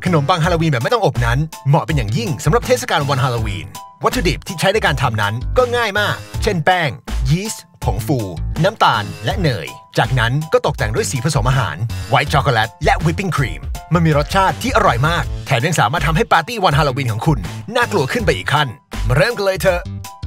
นมปังฮาโลวีนแบบไม่ต้องอบนั้นเหมาะเป็นอย่างยิ่งสำหรับเทศกาลวันฮาโลวีนวัตถุดิบที่ใช้ในการทำนั้นก็ง่ายมากเช่นแป้งยีสต์ผงฟูน้ำตาลและเนยจากนั้นก็ตกแต่งด้วยสีผสมอาหารไวท์ช็อกโกแลตและวิปปิ้งครีมมันมีรสชาติที่อร่อยมากแถมยังสามารถทำให้ปาร์ตี้วันฮาโลวีนของคุณน่ากลัวขึ้นไปอีกขั้นมาเริ่มกันเลยเถอะ